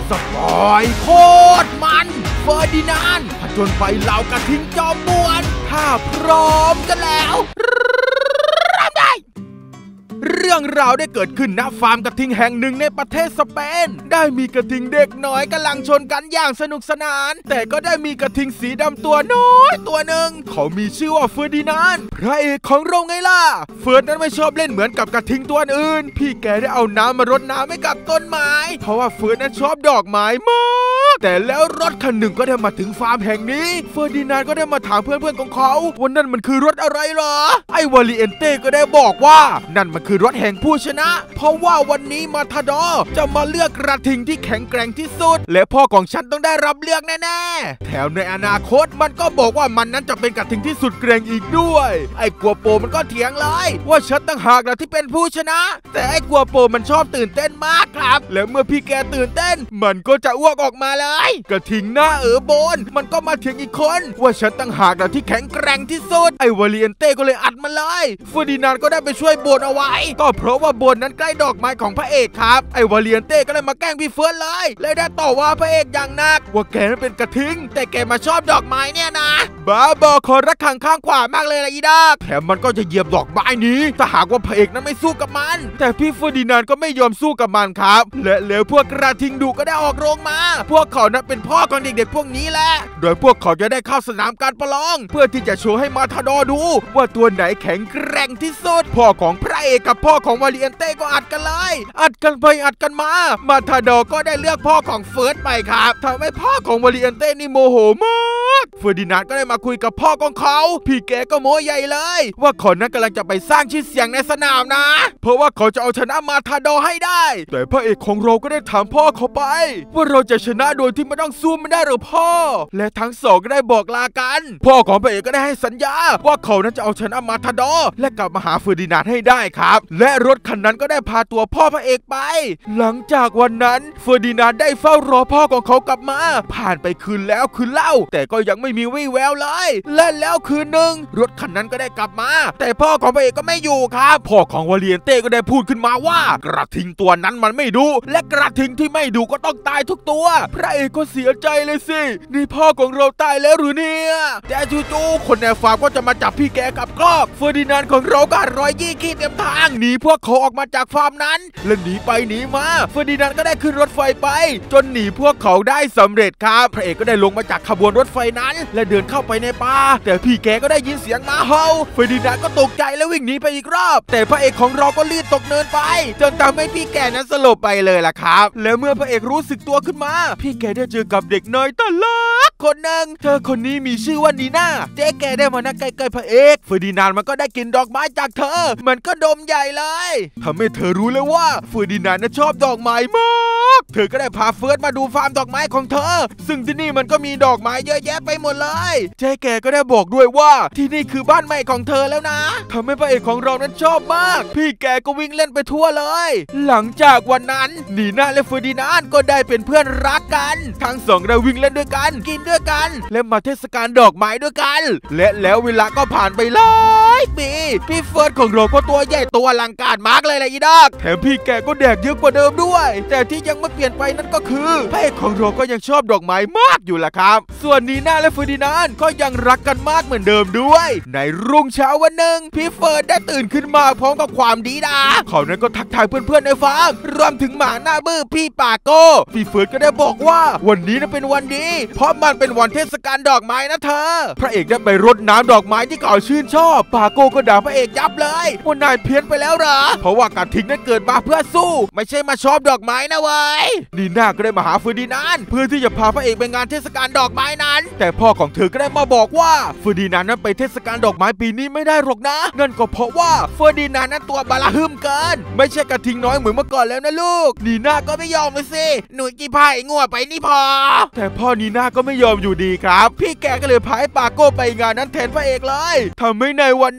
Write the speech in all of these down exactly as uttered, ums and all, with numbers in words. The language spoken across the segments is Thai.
สปอยโคตรมันเฟอร์ดินานด์ผจญไปเหล่ากระทิงจอมป่วนถ้าพร้อมกันแล้วได้เรื่องราวได้เกิดขึ้นณฟาร์มกระทิงแห่งหนึ่งในประเทศสเปนได้มีกระทิงเด็กน้อยกำลังชนกันอย่างสนุกสนานแต่ก็ได้มีกระทิงสีดำตัวน้อยตัวหนึ่งเขามีชื่อว่าเฟอร์ดินานด์พระเอกของเราไงล่ะเฟิร์สนั้นไม่ชอบเล่นเหมือนกับกระทิงตัวอื่นพี่แกได้เอาน้ำมารดน้ำให้กับต้นไม้เพราะว่าเฟิร์สนั้นชอบดอกไม้มากแต่แล้วรถคันหนึ่งก็ได้มาถึงฟาร์มแห่งนี้เฟอร์ดินานด์ก็ได้มาถามเพื่อนๆของเขาว่านั่นมันคือรถอะไรเหรอไอ้วาลิเอนเต้ก็ได้บอกว่านั่นมันคือรถแห่งผู้ชนะเพราะว่าวันนี้มาทาดอร์จะมาเลือกกระทิงที่แข็งแกร่งที่สุดและพ่อของฉันต้องได้รับเลือกแน่ๆแถมในอนาคตมันก็บอกว่ามันนั้นจะเป็นกระทิงที่สุดแกร่งอีกด้วยไอ้กัวโปมันก็เถียงเลยว่าฉันต่างหากนะที่เป็นผู้ชนะแต่ไอ้กัวโปมันชอบตื่นเต้นมากครับและเมื่อพี่แกตื่นเต้นมันก็จะอ้วกออกมาเลยกระทิงหน้าเอ๋อโบนมันก็มาเถียงอีกคนว่าฉันต่างหากนะที่แข็งแกร่งที่สุดไอ้วาลิเอนเต้ก็เลยอัดมาเลยเฟอร์ดินานด์ก็ได้ไปช่วยโบนเอาไว้ก็เพราะว่าโบนนั้นใกล้ดอกไม้ของพระเอกครับไอ้วาลิเอนเต้ก็เลยมาแกล้งพี่เฟิร์สเลยเลยได้ต่อว่าพระเอกอย่างหนักว่าแกนั้นเป็นกระทิงแต่แกมาชอบดอกไม้เนี่ยนะบ้าบอคอรักขังข้างขวามากเลยนะอีดาแถมมันก็จะเหยียบดอกไม้นี้ถ้าหากว่าพระเอกนั้นไม่สู้กับมันแต่พี่เฟอร์ดินานด์ก็ไม่ยอมสู้กับมันครับและแล้วพวกกระทิงดุก็ได้ออกโรงมาพวกเขานั้นเป็นพ่อของเด็กๆพวกนี้แหละโดยพวกเขาจะได้เข้าสนามการประลองเพื่อที่จะโชว์ให้มาทาดอร์ดูว่าตัวไหนแข็งแกร่งที่สุดพ่อของพระเอกกับพ่อของวาลิเอนเต้ก็อัดกันเลยอัดกันไปอัดกันมามาทาดอร์ก็ได้เลือกพ่อของเฟิร์สไปครับทำให้พ่อของวาลิเอนเต้นี่โมโหมากเฟอร์ดินานด์ก็ได้มาคุยกับพ่อของเขาพี่แกก็โม้ใหญ่เลยว่าเขานั้นกำลังจะไปสร้างชื่อเสียงในสนามนะเพราะว่าเขาจะเอาชนะมาทาดอร์ให้ได้แต่พระเอกของเราก็ได้ถามพ่อเขาไปว่าเราจะชนะโดยที่ไม่ต้องสู้ไม่ได้หรือพ่อและทั้งสองก็ได้บอกลากันพ่อของพระเอกก็ได้ให้สัญญาว่าเขานั้นจะเอาชนะมาทาดอร์และกลับมาหาเฟอร์ดินานด์ให้ได้ครับและรถคันนั้นก็ได้พาตัวพ่อพระเอกไปหลังจากวันนั้นเฟอร์ดินานด์ได้เฝ้ารอพ่อของเขากลับมาผ่านไปคืนแล้วคืนเล่าแต่ก็ยังไม่มีวี่แววเลยและแล้วคืนหนึ่งรถคันนั้นก็ได้กลับมาแต่พ่อของพระเอกก็ไม่อยู่ครับพ่อของวาลิเอนเต้ก็ได้พูดขึ้นมาว่ากระทิงตัวนั้นมันไม่ดุและกระทิงที่ไม่ดุก็ต้องตายทุกตัวพระเอกก็เสียใจเลยสินี่พ่อของเราตายแล้วหรือเนี่ยแต่จู่ๆคนในฟาร์มก็จะมาจับพี่แกกับครอบเฟอร์ดินานด์ของเราก็รอยยี่ขี้เต็มทางหนีพวกเขาออกมาจากฟาร์มนั้นและหนีไปหนีมาเฟอร์ดินานด์ก็ได้ขึ้นรถไฟไปจนหนีพวกเขาได้สำเร็จครับพระเอกก็ได้ลงมาจากขบวนรถไฟนั้นและเดินเข้าไปในป่าแต่พี่แกก็ได้ยินเสียงหมาเห่าเฟอร์ดินานด์ก็ตกใจและวิ่งหนีไปอีกรอบแต่พระเอกของเราก็รีบตกเนินไปจนทำให้พี่แกนั้นสลบไปเลยล่ะครับแล้วเมื่อพระเอกรู้สึกตัวขึ้นมาพี่แกได้เจอกับเด็กน้อยตาลักคนหนึ่งเธอคนนี้มีชื่อว่านีน่าเจ๊แกได้มานั่งใกล้ๆพระเอกเฟอร์ดินานด์มันก็ได้กินดอกไม้จากเธอมันก็ดมใหญ่เลยทำให้เธอรู้เลยว่าเฟอร์ดินานด์นั้นชอบดอกไม้มากเธอก็ได้พาเฟิร์สมาดูฟาร์มดอกไม้ของเธอซึ่งที่นี่มันก็มีดอกไม้เยอะแยะไปหมดเลยเจ๊แกก็ได้บอกด้วยว่าที่นี่คือบ้านใหม่ของเธอแล้วนะทำให้พระเอกของเรานั้นชอบมากพี่แกก็วิ่งเล่นไปทั่วเลยหลังจากวันนั้นนีน่าและเฟอร์ดินานด์ก็ได้เป็นเพื่อนรักกันทั้งสองได้วิ่งเล่นด้วยกันกินด้วยกันและมาเทศกาลดอกไม้ด้วยกันและแล้วเวลาก็ผ่านไปหลายปีพี่เฟิร์สของเราก็ตัวใหญ่ตัวอลังการมากเลยแหละอีดอกแถมพี่แกก็แดกเยอะกว่าเดิมด้วยแต่ที่ยังไม่เปลี่ยนไปนั่นก็คือพระเอกของเราก็ยังชอบดอกไม้มากอยู่ล่ะครับส่วนนีน่าและเฟอร์ดินานด์ก็ยังรักกันมากเหมือนเดิมด้วยในรุ่งเช้าวันหนึ่งพี่เฟิร์สได้ตื่นขึ้นมาพร้อมกับความดีดาเขานั้นก็ทักทายเพื่อนๆในฟาร์มรวมถึงหมาหน้าบื้อพี่ปาโก้พี่เฟิร์สก็ได้บอกว่าวันนี้นั้นเป็นวันดีเพราะมันเป็นวันเทศกาลดอกไม้นะเธอพระเอกได้ไปรดน้ำดอกไม้ที่เขาชื่นชอบปาโก้ก็ด่าพระเอกยับเลยว่านายเพี้ยนไปแล้วเหรอเพราะว่ากระทิงนั้นเกิดมาเพื่อสู้ไม่ใช่มาชอบดอกไม้นะเว้ยนีน่าก็ได้มาหาเฟอร์ดินานด์เพื่อที่จะพาพระเอกไปงานเทศกาลดอกไม้นั้นแต่พ่อของเธอก็ได้มาบอกว่าเฟอร์ดินานด์นั้นไปเทศกาลดอกไม้ปีนี้ไม่ได้หรอกนะนั่นก็เพราะว่าเฟอร์ดินานด์นั้นตัวบาลาฮึมเกินไม่ใช่กระทิงน้อยเหมือนเมื่อก่อนแล้วนะลูกนีน่าก็ไม่ยอมเลยสิหนูจีพายงัวไปนี่พอแต่พ่อนีน่าก็ไม่ยอมอยู่ดีครับพี่แกก็เลยพาให้ปาโก้ไปงานนั้นแทนพระเอกเลยทำให้ในวัน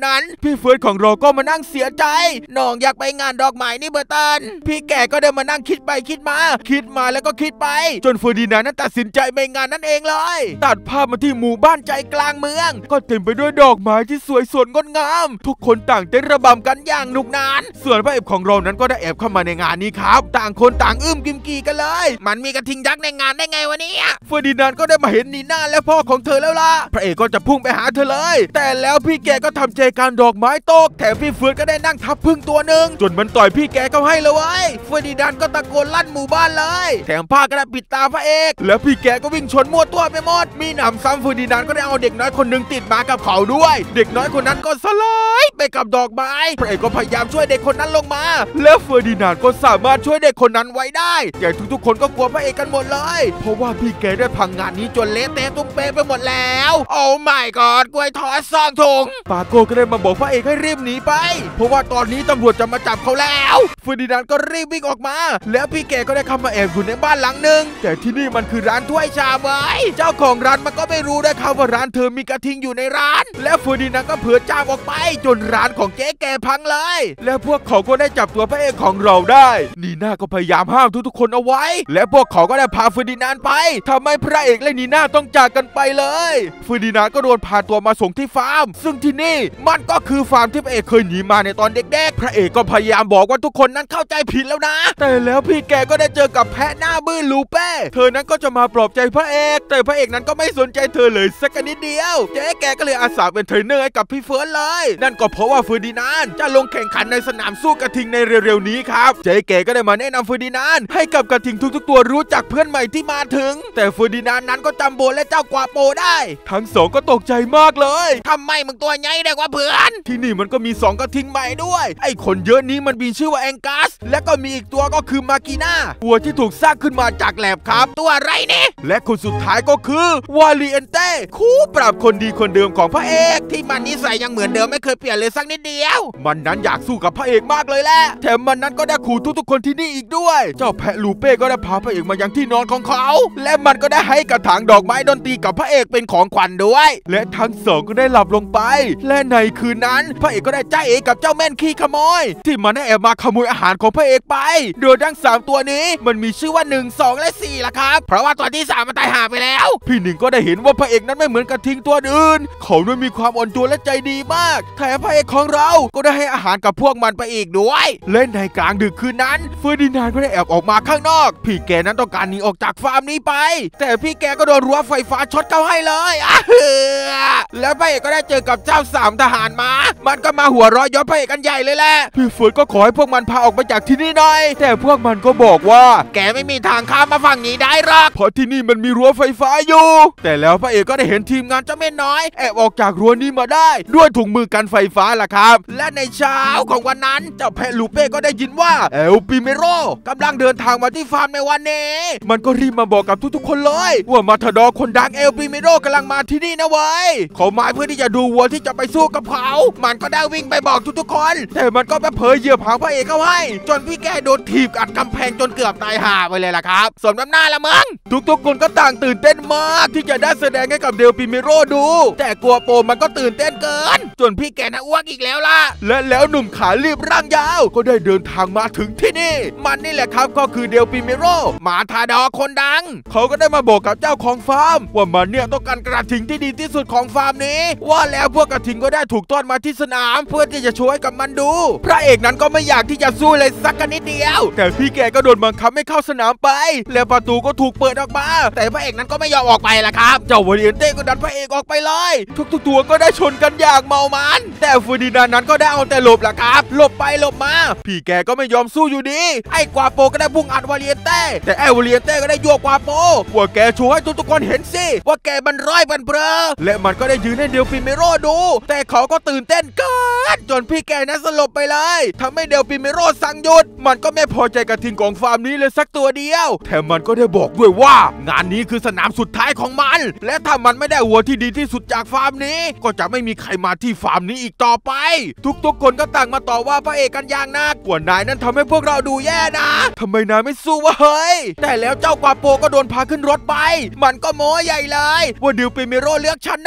นั้นพี่เฟิร์สของเราก็มานั่งเสียใจน้องอยากไปงานดอกไม้นี่เบอร์ตันพี่แกก็เดินมานั่งคิดไปคิดมาคิดมาแล้วก็คิดไปจนเฟอร์ดินานด์นั้นตัดสินใจไปงานนั้นเองเลยตัดภาพมาที่หมู่บ้านใจกลางเมืองก็เต็มไปด้วยดอกไม้ที่สวยสดงดงามทุกคนต่างเต้นระบำกันอย่างหนุกหนานส่วนพระเอกของเรานั้นก็ได้แอบเข้ามาในงานนี้ครับต่างคนต่างอึ้มกิมกีกันเลยมันมีกระทิงยักษ์ในงานได้ไงวะเนี่ยเฟอร์ดินานด์ก็ได้มาเห็นนีน่าและพ่อของเธอแล้วล่ะพระเอกก็จะพุ่งไปหาเธอเลยแต่แล้วพี่แกก็ทำใจการดอกไม้ตกแถมพี่เฟิร์สก็ได้นั่งทับพึ่งตัวหนึ่งจนมันต่อยพี่แกเข้าให้เลยเว้ยเฟอร์ดินานด์ก็ตะโกนลั่นหมู่บ้านเลยแถมผ้าก็ได้ปิดตาพระเอกแล้วพี่แกก็วิ่งชนมั่วตัวไปหมดมีหนำซ้ำเฟอร์ดินานด์ก็ได้เอาเด็กน้อยคนหนึ่งติดมากับเขาด้วยเด็กน้อยคนนั้นก็สลายไปกับดอกไม้พระเอกก็พยายามช่วยเด็กคนนั้นลงมาแล้วเฟอร์ดินานด์ก็สามารถช่วยเด็กคนนั้นไว้ได้แต่ทุกๆคนก็กลัวพระเอกกันหมดเลยเพราะว่าพี่แกได้พังงานนี้จนเละเทะตุ้มเป๊ะไปหมดแล้วโอ้ my god กล้วยทอดซองถุงปาโก้ก็ได้มาบอกพระเอกให้รีบหนีไปเพราะว่าตอนนี้ตำรวจจะมาจับเขาแล้วเฟอร์ดินานด์ก็รีบวิ่งออกมาแล้วพี่แกก็ได้เข้ามาแอบอยู่ในบ้านหลังหนึ่งแต่ที่นี่มันคือร้านถ้วยชามไว้เจ้าของร้านมันก็ไม่รู้ได้ครับว่าร้านเธอมีกระทิงอยู่ในร้านและเฟอร์ดินานด์ก็เผลอจ้างออกไปจนร้านของเจ๊แกพังเลยและพวกเขาก็ได้จับตัวพระเอกของเราได้นีน่าก็พยายามห้ามทุกๆคนเอาไว้และพวกเขาก็ได้พาเฟอร์ดินานด์ไปทำให้พระเอกและนีน่าต้องจากกันไปเลยเฟอร์ดินานด์ก็โดนพาตัวมาส่งที่ฟาร์มซึ่งที่นี่มันก็คือฟาร์มที่พระเอกเคยหนีมาในตอนเด็กๆพระเอกก็พยายามบอกว่าทุกคนนั้นเข้าใจผิดแล้วนะแต่แล้วพี่แกก็ได้เจอกับแพะหน้าบื้อลูเป้เธอนั้นก็จะมาปลอบใจพระเอกแต่พระเอกนั้นก็ไม่สนใจเธอเลยสักนิดเดียวเจ๊แกก็เลยอาสาเป็นเทรนเนอร์ให้กับพี่เฟิร์สเลยนั่นก็เพราะว่าเฟอร์ดินานด์จะลงแข่งขันในสนามสู้กระทิงในเร็วๆนี้ครับเจ๊แกก็ได้มาแนะนำเฟอร์ดินานด์ให้กับกระทิงทุกๆตัวรู้จักเพื่อนใหม่ที่มาถึงแต่เฟอร์ดินานด์นั้นก็จำโบและเจ้ากวาโปได้ทั้งสองก็ตกใจมากเลยทำไมมึงตัวใหญ่ได้กว่าเพื่อนที่นี่มันก็มีสองกระทิงใหม่ด้วยไอ้คนเยอะนี้มันมีชื่อว่าแองกัสและก็มีอีกตัวก็คือมากีน่าวัวที่ถูกสร้างขึ้นมาจากแลบครับตัวอะไรเนี่ยและคนสุดท้ายก็คือวาลีเอนเต้คู่ปรับคนดีคนเดิมของพระเอกที่มันนิสัยยังเหมือนเดิมไม่เคยเปลี่ยนเลยสักนิดเดียวมันนั้นอยากสู้กับพระเอกมากเลยแหละแถมมันนั้นก็ได้ขู่ทุกๆคนที่นี่อีกด้วยเจ้าแพะลูเป้ก็ได้พาพระเอกมายังที่นอนของเขาและมันก็ได้ให้กระถางดอกไม้ดนตรีกับพระเอกเป็นของขวัญด้วยและทั้งสองก็ได้หลับลงไปและในคืนนั้นพระเอกก็ได้จ้าเอกกับเจ้าแม่นขี้ขโมยที่มันได้แอบมาขโมยอาหารของพระเอกไปโดยทั้งสามตัวนี้มันมีชื่อว่าหนึ่ง สองและสี่ล่ะครับเพราะว่าตัวที่สามมันตายหาไปแล้วพี่หนึ่งก็ได้เห็นว่าพระเอกนั้นไม่เหมือนกระทิงตัวอื่นเขาด้วยมีความอ่อนโยนและใจดีมากแถมพระเอกของเราก็ได้ให้อาหารกับพวกมันไปอีกด้วยและในกลางดึกคืนนั้นเฟอร์ดินานด์ก็ได้แอบออกมาข้างนอกพี่แกนั้นต้องการหนีออกจากฟาร์มนี้ไปแต่พี่แกก็โดนรั้วไฟฟ้าช็อตเข้าให้เลยแล้วพระเอกก็ได้เจอกับเจ้าสามทหารมามันก็มาหัวเราะย้อนพระเอกกันใหญ่เลยแหละพี่เฟิร์สก็ขอให้พวกมันพาออกไปจากที่นี่หน่อยแต่พวกมันก็บอกว่าแกไม่มีทางข้ามมาฝั่งนี้ได้หรอกเพราะที่นี่มันมีรั้วไฟฟ้าอยู่แต่แล้วพระเอกก็ได้เห็นทีมงานเจ้าแม่น้อยแอบออกจากรั้วนี้มาได้ด้วยถุงมือกันไฟฟ้าล่ะครับและในเช้าของวันนั้นเจ้าแพะลูเป้ก็ได้ยินว่าเอลปิเมโรกำลังเดินทางมาที่ฟาร์มในวันนี้มันก็รีบมาบอกกับทุกๆคนเลยว่ามาทาดอคนดังเอลปิเมโรกำลังมาที่นี่นะเว้ยเขามาเพื่อที่จะดูวัวที่จะไปสู้กับเขามันก็ได้วิ่งไปบอกทุกๆคนแต่มันก็ไปเผยเหยียบหางพระเอกเข้าให้จนพี่แกโดนถีบอัดกำแพงจนเกือบตายห่าไปเลยล่ะครับสมน้ำหน้าละมึงทุกๆคนก็ต่างตื่นเต้นมากที่จะได้แสดงให้กับเดลปิเมโรดูแต่กัวโปมันก็ตื่นเต้นเกินจนพี่แกน่ะอ้วกอีกแล้วล่ะและแล้วหนุ่มขาลีบร่างยาวก็ได้เดินทางมาถึงที่นี่มันนี่แหละครับก็คือเดลปิเมโรมาทาดอคนดังเขาก็ได้มาบอกกับเจ้าของฟาร์มว่ามันเนี่ยต้องการกระทิงที่ดีที่สุดของฟาร์มนี้ว่าแล้วพวกกระทิงก็ได้ถูกต้อนมาที่สนามเพื่อที่จะช่วยกับมันดูพระเอกนั้นก็ไม่อยากที่จะสู้เลยสักนิดเดียวแต่พี่แกก็โดนบังคับไม่เข้าสนามไปแล้วประตูก็ถูกเปิดออกมาแต่พระเอกนั้นก็ไม่ยอมออกไปล่ะครับเจ้าวาเลนเต้ก็ดันพระเอกออกไปเลยทุกๆตัวก็ได้ชนกันอย่างเมามันแต่เฟอร์ดินานด์นั้นก็ได้เอาแต่หลบล่ะครับหลบไปหลบมาพี่แกก็ไม่ยอมสู้อยู่ดีไอ้กวาโปก็ได้พุ่งอัดวาเลนเต้แต่ไอ้วาเลนเต้ก็ได้ยั่วกวาโปว่าแกโชว์ให้ทุกๆคนเห็นสิว่าแกมันร้อยบันเบลอและมันก็ได้ยืนให้เดลปิเมโรดูแต่เขาก็ตื่นเต้นเกินจนพี่แกนั้นสลบไปเลยทำให้เดลปิเมโรสั่งหยุดมันก็ไม่พอใจกระทิงของฟาร์มนี้เลยสักตัวเดียวแถมมันก็ได้บอกด้วยว่างานนี้คือสนามสุดท้ายของมันและถ้ามันไม่ได้วัวที่ดีที่สุดจากฟาร์มนี้ก็จะไม่มีใครมาที่ฟาร์มนี้อีกต่อไปทุกๆคนก็ต่างมาต่อว่าพระเอกกันอย่างหนักว่านายนั้นทำให้พวกเราดูแย่นะทำไมนายไม่สู้วะเฮ้ยแต่แล้วเจ้ากวาโปก็โดนพาขึ้นรถไปมันก็โม้ใหญ่เลยว่าเดลปิเมโรเลือกฉันนะ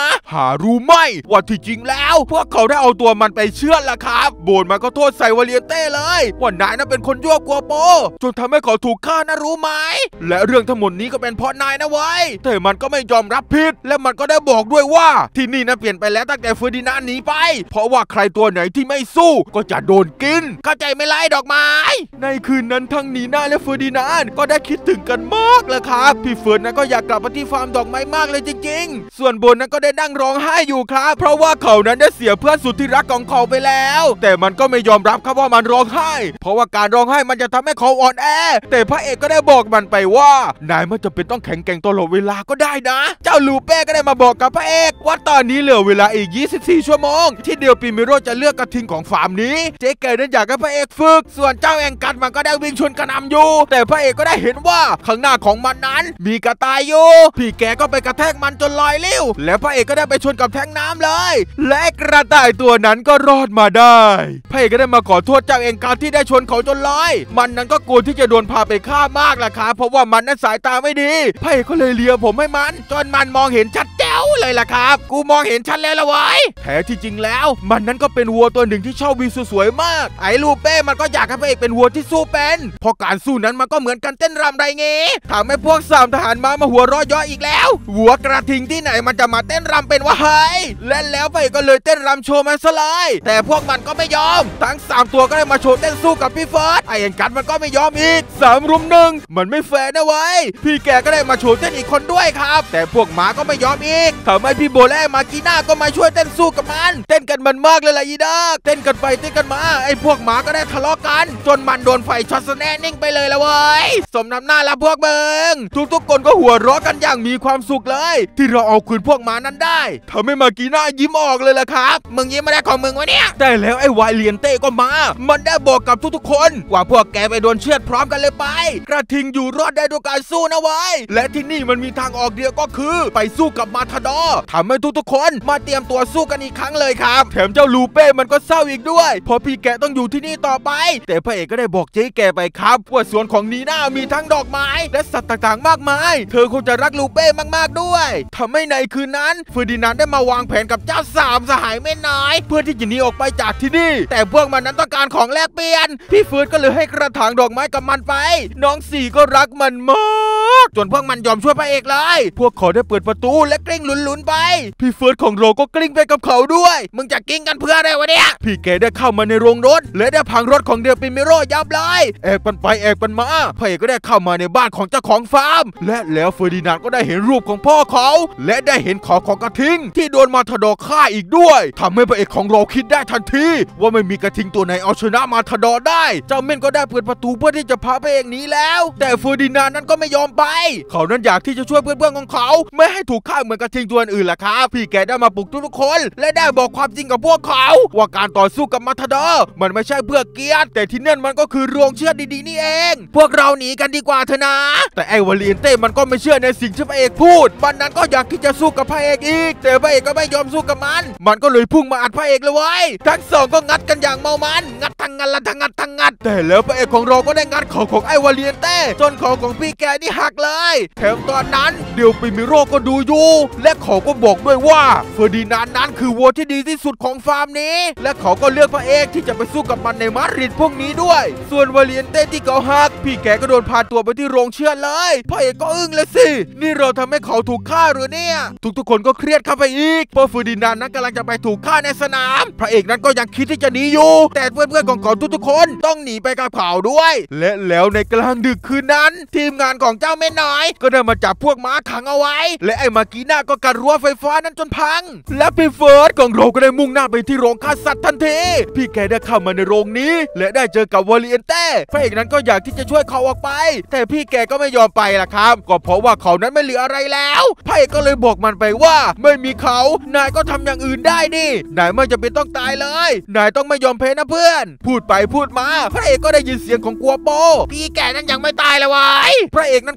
หารู้ไหมว่าที่จริงแล้วพวกเขาได้เอาตัวมันไปเชือดล่ะครับโบนมันก็โทษใส่วาเลียนเต้เลยว่านายนั้นเป็นคนยั่วกัวโปจนทำให้เขาถูกฆ่านะรู้ไหมและเรื่องทั้งหมดนี้ก็เป็นเพราะนายนะเว้ยแต่มันก็ไม่ยอมรับผิดและมันก็ได้บอกด้วยว่าที่นี่นะเปลี่ยนไปแล้วตั้งแต่เฟอร์ดินานด์หนีไปเพราะว่าใครตัวไหนที่ไม่สู้ก็จะโดนกินเข้าใจไหมล่ะดอกไม้ในคืนนั้นทั้งนีน่าและเฟอร์ดินานด์ก็ได้คิดถึงกันมากเลยครับพี่เฟิร์นนั้นก็อยากกลับมาที่ฟาร์มดอกไม้มากเลยจริงๆส่วนโบนนั้นก็ได้นั่งร้องไห้อยู่ครับเพราะว่าเขานั้นได้เสียเพื่อนสุดที่รักของเขาไปแล้วแต่มันก็ไม่ยอมรับครับว่ามันร้องไห้เพราะว่าการร้องไห้มันจะทำให้เขาอ่อนแอแต่พระเอกก็ได้บอกมันไปว่านายไม่จำเป็นต้องแข็งแกร่งตลอดเวลาก็ได้นะเจ้าลูเป้ก็ได้มาบอกกับพระเอกว่าตอนนี้เหลือเวลาอีกยี่สิบสี่ชั่วโมงที่เดียวปิมิโร่จะเลือกกระทิงของฟาร์มนี้เจ๊แกนั้นอยากให้พระเอกฝึกส่วนเจ้าแองกัดมันก็ได้วิ่งชนกระนำอยู่แต่พระเอกก็ได้เห็นว่าข้างหน้าของมันนั้นมีกระต่ายอยู่พี่แกก็ไปกระแทกมันจนลอยลิ้วแล้วพระเอกก็ได้ไปชนกับแท้งน้ำเลยและกระต่ายตัวนั้นก็รอดมาได้พระเอกก็ได้มาขอโทษเจ้าแองกัดที่ได้ชนเขาจนลอยมันนั้นก็กลัวที่จะโดนพาไปฆ่ามากล่ะครับเพราะว่ามันนั้นสายตาไม่ดีพระเอกก็เลยเลียผมให้มันจนมันมองเห็นชัดแจ๋วเลยล่ะครับกูมองเห็นชัดแล้วละเว้ยแท้ที่จริงแล้วมันนั้นก็เป็นวัวตัวหนึ่งที่ชอบวิวสวยมากไอ้ลูเป้มันก็อยากให้พระเอกเป็นวัวที่สู้เป็นเพราะการสู้นั้นมันก็เหมือนกันเต้นรำไรเงี้ทำให้พวกสามทหารมามาหัวเราะย่ออีกแล้ววัวกระทิงที่ไหนมันจะมาเต้นรำเป็นวะเฮ้ยและแล้วพระเอกก็เลยเต้นรำโชว์มันซะเลยแต่พวกมันก็ไม่ยอมทั้งสามตัวก็ได้มาโชว์เต้นสู้กับพี่เฟิร์สไอ้แองกัดมันก็ไม่ยอมอีกสามรุมหนึ่งมันไม่แฟร์นะเว้ยพี่แกก็ได้มาโชว์เต้นอีกคนด้วยครับแต่พวกหมาก็ไม่ยอมอีกทำให้พี่โบและมากีน่าก็มาช่วยเต้นสู้กับมันเต้นกันมันมากเลยล่ะอีดอกเต้นกันไปเต้นกันมาไอ้พวกหมาก็ได้ทะเลาะกันจนมันโดนไฟช็อตสแน่นิ่งไปเลยละเว้ยสมน้ำหน้าละพวกเบิงทุกๆคนก็หัวเราะกันอย่างมีความสุขเลยที่เราเอาคืนพวกหมานั้นได้ทำให้มากีน่ายิ้มออกเลยล่ะครับมึงยิ้มไม่ได้ของมึงวะเนี่ยแต่แล้วไอ้วายเลียนเต้ก็มามันได้บอกกับทุกๆคนว่าพวกแกไปโดนเชือดพร้อมกันเลยไปกระทิงอยู่รอดได้ด้วยการสู้นะเว้ยและที่นี่มันมีทางออกเดียวก็คือไปสู้กับมาทาดอร์ทำให้ทุกๆคนมาเตรียมตัวสู้กันอีกครั้งเลยครับแถมเจ้าลูเป้มันก็เศร้าอีกด้วยเพราะพี่แกต้องอยู่ที่นี่ต่อไปแต่พระเอกก็ได้บอกเจ๊แกไปครับว่าสวนของนีน่ามีทั้งดอกไม้และสัตว์ต่างๆมากมายเธอคงจะรักลูเป้มากๆด้วยทำให้ในคืนนั้นเฟอร์ดินานด์ได้มาวางแผนกับเจ้าสามสหายแม่น้อยเพื่อที่จะหนีออกไปจากที่นี่แต่พวกมันนั้นต้องการของแลกเปลี่ยนพี่เฟิร์สก็เลยให้กระถางดอกไม้กับมันไปน้องสี่ก็รักมันมากจนพวกมันยอมช่วยพระเอกเลยพวกเขาได้เปิดประตูและกลิ้งหลุนๆไปพี่เฟิร์สของเราก็กลิ้งไปกับเขาด้วยมึงจะกิ้งกันเพื่ออะไรวะเนี่ยพี่แกได้เข้ามาในโรงรถและได้พังรถของเดลปิมิโร่ยับเลยแอบกันไปแอบกันมาพระเอกก็ได้เข้ามาในบ้านของเจ้าของฟาร์มและแล้วเฟอร์ดินานด์ก็ได้เห็นรูปของพ่อเขาและได้เห็นขอของกระทิงที่โดนมาทาดอร์ฆ่าอีกด้วยทำให้พระเอกของเราคิดได้ทันทีว่าไม่มีกระทิงตัวไหนเอาชนะมาทาดอร์ได้เจ้าเม่นก็ได้เปิดประตูเพื่อที่จะพาพระเอกหนีแล้วแต่เฟอร์ดินานด์นั้นก็ไม่ยอมไปเขานั้นอยากที่จะช่วยเพื่อนๆของเขาไม่ให้ถูกฆ่าเหมือนกระทิงตัวอื่นล่ะครับพี่แกได้มาปลุกทุกๆคนและได้บอกความจริงกับพวกเขาว่าการต่อสู้กับมาทาดอร์มันไม่ใช่เพื่อเกียรติแต่ที่นั่นมันก็คือโรงเชือดดีๆนี่เองพวกเราหนีกันดีกว่าเถอะนะแต่ไอ้วาเลียนเต้มันก็ไม่เชื่อในสิ่งที่พระเอกพูดมันนั้นก็อยากที่จะสู้กับพระเอกอีกแต่พระเอกก็ไม่ยอมสู้กับมันมันก็เลยพุ่งมาอัดพระเอกเลยเว้ยทั้งสองก็งัดกันอย่างเมามันงัดทั้งงัดละทั้งงัดทั้งงัดแต่แล้วพระเอกของเราก็ได้งัดเข่าของไอ้วาเลียนเต้จนเข่าของพี่แกนี่หักเลยแถมตอนนั้นเดลปิมิโร่ก็ดูอยู่และเขาก็บอกด้วยว่าเฟอร์ดินานด์นั้นคือวัวที่ดีที่สุดของฟาร์มนี้และเขาก็เลือกพระเอกที่จะไปสู้กับมันในมาดริดพวกนี้ด้วยส่วนวาเลียนเต้ที่เขาหักพี่แกก็โดนพาตัวไปที่โรงเชือดเลยพระเอกก็อึ้งเลยสินี่เราทำให้เขาถูกฆ่าหรือเนี่ยทุกๆคนก็เครียดเข้าไปอีกเพราะเฟอร์ดินานด์นั้นกำลังจะไปถูกฆ่าในสนามพระเอกนั้นก็ยังคิดที่จะหนีอยู่แต่เพื่อนๆของเขาทุกๆคนต้องหนีไปกับเขาด้วยและแล้วในกลางดึกคืนนั้นทีมงานของเจ้าแม่น้อยก็ได้มาจับพวกม้าขังเอาไว้และไอ้มากีน่าก็กัดรั้วไฟฟ้านั้นจนพังและพี่เฟิร์สของเราก็ได้มุ่งหน้าไปที่โรงฆ่าสัตว์ทันทีพี่แกได้เข้ามาในโรงนี้และได้เจอกับวาเลียนเต้พระเอกนั้นก็อยากที่จะช่วยเขาออกไปแต่พี่แกก็ไม่ยอมไปล่ะครับก็เพราะว่าเขานั้นไม่เหลืออะไรแล้วพระเอกก็เลยบอกมันไปว่าไม่มีเขานายก็ทำอย่างอื่นได้นี่นายไม่จำเป็นต้องตายเลยนายต้องไม่ยอมแพ้นะเพื่อนพูดไปพูดมาพระเอกก็ได้ยินเสียงของกัวโปพี่แกนั้นยังไม่ตายเลยวะพระเอกนั้น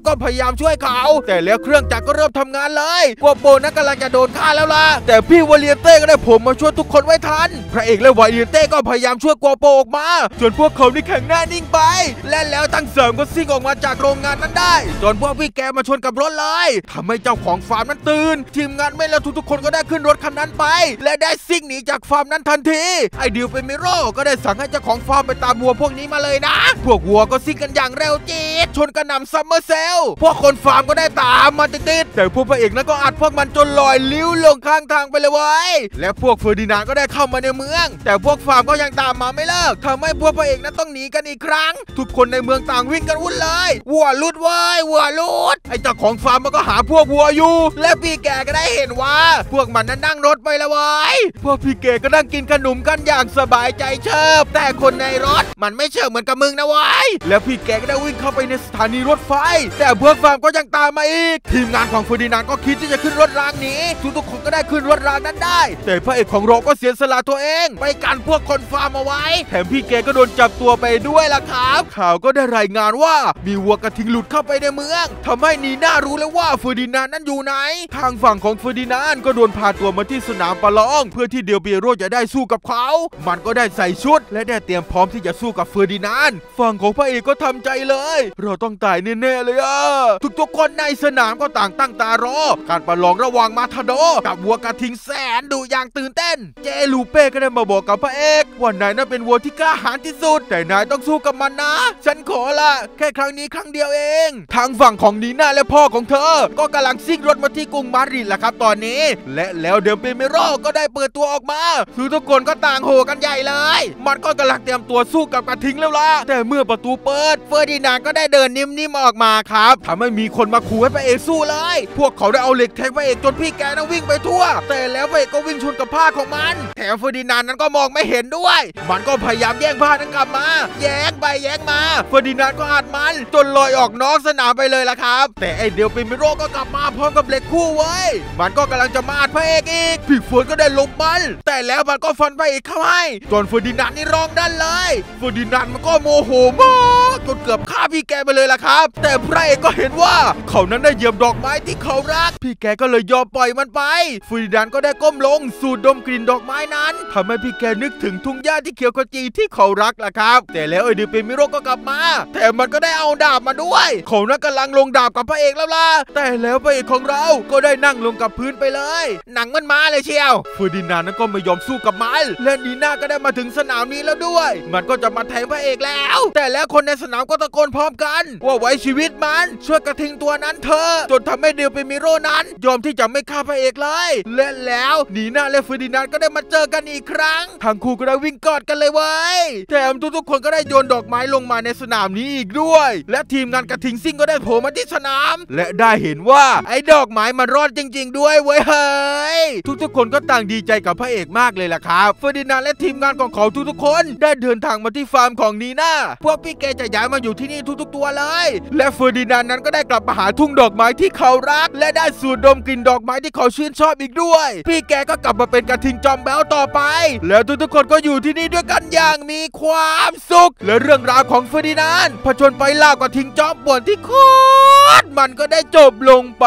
ก็พยายามช่วยเขาแต่แล้วเครื่องจักรก็เริ่มทำงานเลยกัวโปนั้นกำลังจะโดนฆ่าแล้วล่ะแต่พี่วาเลียนเต้ก็ได้ผมมาช่วยทุกคนไว้ทันพระเอกและวาเลียนเต้ก็พยายามช่วยกัวโปออกมาจนพวกเขานี่แข็งหน้านิ่งไปและแล้วทั้งเสริมก็ซิ่งออกมาจากโรงงานนั้นได้จนพวกพี่แกมาชนกับรถเลยทำให้เจ้าของฟาร์มนั้นตื่นทีมงานไม่แล้วทุกๆคนก็ได้ขึ้นรถคันนั้นไปและได้ซิ่งหนีจากฟาร์มนั้นทันทีไอดิวเป็นมิโร่ก็ได้สั่งให้เจ้าของฟาร์มไปตามวัวพวกนี้มาเลยนะพวกวัวก็ซิ่งกันอย่างเร็วจี๊ดชนกระหน่ำซัมเมอร์เซลพวกคนฟาร์มก็ได้ตามมาติดๆแต่พวกพระเอกนั้นก็อัดพวกมันจนลอยลิ้วลงข้างทางไปเลยเว้ยและพวกเฟอร์ดินานด์ก็ได้เข้ามาในเมืองแต่พวกฟาร์มก็ยังตามมาไม่เลิกทำให้พวกพระเอกนั้นต้องหนีกันอีกครั้งทุกคนในเมืองต่างวิ่งกันวุ่นเลยวัวลุดเว้ยวัวลุดไอเจ้าของฟาร์มมันก็หาพวกวัวอยู่และพี่แกก็ได้เห็นว่าพวกมันนั้นนั่งรถไปแล้วเว้ยพวกพี่แกก็นั่งกินขนมกันอย่างสบายใจเชิบแต่คนในรถมันไม่เชิบเหมือนกับมึงนะเว้ยแล้วพี่แกก็ได้วิ่งเข้าไปในสถานีรถไฟแต่พวกฟาร์มก็ยังตามมาอีกทีมงานของเฟอร์ดินานด์ก็คิดที่จะขึ้นรถรางนี้ทุกๆคนก็ได้ขึ้นรถรางนั้นได้แต่พระเอกของเราก็เสียสละตัวเองไปกันพวกคนฟาร์มเอาไว้แถมพี่แกก็โดนจับตัวไปด้วยล่ะครับข่าวก็ได้รายงานว่ามีวัวกระทิงหลุดเข้าไปในเมืองทำให้นีน่ารู้แล้วว่าเฟอร์ดินานด์นั้นอยู่ไหนทางฝั่งของเฟอร์ดินานด์ก็โดนพาตัวมาที่สนามประลองเพื่อที่เดลเปียโรจะได้สู้กับเขามันก็ได้ใส่ชุดและได้เตรียมพร้อมที่จะสู้กับเฟอร์ดินานด์ฝั่งของพระเอกก็ทำใจเลยเราต้องตายแน่ๆเลยอะทุกๆคนในสนามก็ต่างตั้งตารอการประลองระหว่างมาทาโดกับวัวกระทิงแสนดูอย่างตื่นเต้นเจลูเป้ก็ได้มาบอกกับพระเอกว่านายนั้นเป็นวัวที่กล้าหาญที่สุดแต่นายต้องสู้กับมันนะฉันขอละแค่ครั้งนี้ครั้งเดียวเองทางฝั่งของนีน่าและพ่อของเธอก็กำลังซิ่งรถมาที่กรุงมาดริดแหละครับตอนนี้และแล้วเดลเปเมโรก็ได้เปิดตัวออกมาคือทุกคนก็ต่างโห่กันใหญ่เลยมันก็กำลังเตรียมตัวสู้กับกระทิงแล้วล่ะแต่เมื่อประตูเปิดเฟอร์ดินานด์ก็ได้เดินนิ่มๆออกมาครับทำให้มีคนมาขู่ให้พระเอกสู้เลยพวกเขาได้เอาเหล็กแทงพระเอกจนพี่แกนั้นวิ่งไปทั่วแต่แล้วพระเอกก็วิ่งชนกับผ้าของมันแถมเฟอร์ดินานด์นั้นก็มองไม่เห็นด้วยมันก็พยายามแย่งผ้านั้นกลับมาแย่งไปแย่งมาเฟอร์ดินานด์ก็อัดมันจนลอยออกนอกสนามไปเลยล่ะครับแต่ไอเดลเปเมโรก็กลับมาพร้อมกับเหล็กคู่ไว้มันก็กำลังจะมาอัดพระเอกอีกพี่เฟิร์นก็ได้ลบมันแต่แล้วมันก็ฟันพระเอกเข้าให้จนเฟอร์ดินานด์นี่ร้องดันเลยเฟอร์ดินานด์มันก็โมโหมากจนเกือบฆ่าพี่แกไปเลยล่ะครับแต่พระเอกก็เห็นว่าเขานั้นได้เหยียบดอกไม้ที่เขารักพี่แกก็เลยยอมปล่อยมันไปเฟอร์ดินานด์ก็ได้ก้มลงสูดดมกลิ่นดอกไม้นั้นทำให้พี่แกนึกถึงทุ่งหญ้าที่เขียวขจีที่เขารักล่ะครับแต่แล้วไอเดลเปเมโรก็กลับมาแต่มันก็ได้เอาดาบมาด้วยเขานั้นกำลังลงดาบกับพระเอกแล้วล่ะแต่แล้วพระเอกของเราก็ได้นั่งลงกับพื้นไปเลยหนังมันมาเลยเชียวเฟอร์ดินานด์นั้นก็ไม่ยอมสู้กับมันและนีน่าก็ได้มาถึงสนามนี้แล้วด้วยมันก็จะมาแทงพระเอกแล้วแต่แล้วคนในสนามก็ตะโกนพร้อมกันว่าไว้ชีวิตมันช่วยกระทิงตัวนั้นเถอะจนทำให้เดลเปเมโรนั้นยอมที่จะไม่ฆ่าพระเอกเลยและแล้วนีน่าและเฟอร์ดินานด์ก็ได้มาเจอกันอีกครั้งทั้งคู่ก็ได้วิ่งกอดกันเลยเว้ยแถมทุกๆคนก็ได้โยนดอกไม้ลงมาในสนามนี้อีกด้วยและทีมงานกระทิงซิ่งก็ได้โผล่มาที่สนามและได้เห็นว่าไอ้ดอกไม้มันรอดจริงๆด้วยเว้ยเฮ้ยทุกๆคนก็ต่างดีใจกับพระเอกมากเลยล่ะครับเฟอร์ดินานด์และทีมงานของเขาทุกๆคนได้เดินทางมาที่ฟาร์มของนีน่าพวกพี่แกจะย้ายมาอยู่ที่นี่ทุกๆตัวเลยและเฟอร์ดินานด์นั้นก็ได้กลับมาหาทุ่งดอกไม้ที่เขารักและได้สูดดมกลิ่นดอกไม้ที่เขาชื่นชอบอีกด้วยพี่แกก็กลับมาเป็นกระทิงจอมแบ๊วต่อไปแล้วทุกๆคนก็อยู่ที่นี่ด้วยกันอย่างมีความสุขและเรื่องราวของเฟอร์ดินานด์ผจญไปล่ากระทิงจอมป่วนที่โคตรมันก็ได้จบลงไป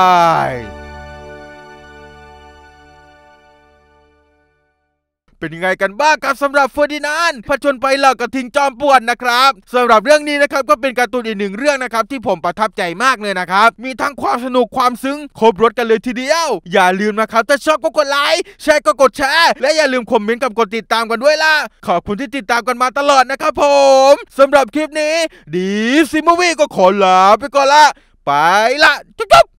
เป็นยังไงกันบ้างครับสำหรับเฟอร์ดินานด์ผจญไปเหล่ากระทิงจอมป่วนนะครับสำหรับเรื่องนี้นะครับก็เป็นการ์ตูนอีกหนึ่งเรื่องนะครับที่ผมประทับใจมากเลยนะครับมีทั้งความสนุกความซึ้งครบรสกันเลยทีเดียวอย่าลืมนะครับถ้าชอบก็กดไลค์แชร์ก็กดแชร์และอย่าลืมคอมเมนต์กับกดติดตามกันด้วยล่ะขอบคุณที่ติดตามกันมาตลอดนะครับผมสำหรับคลิปนี้ดีซีมูวี่ก็ขอลาไปก่อนละไปละจุ๊บ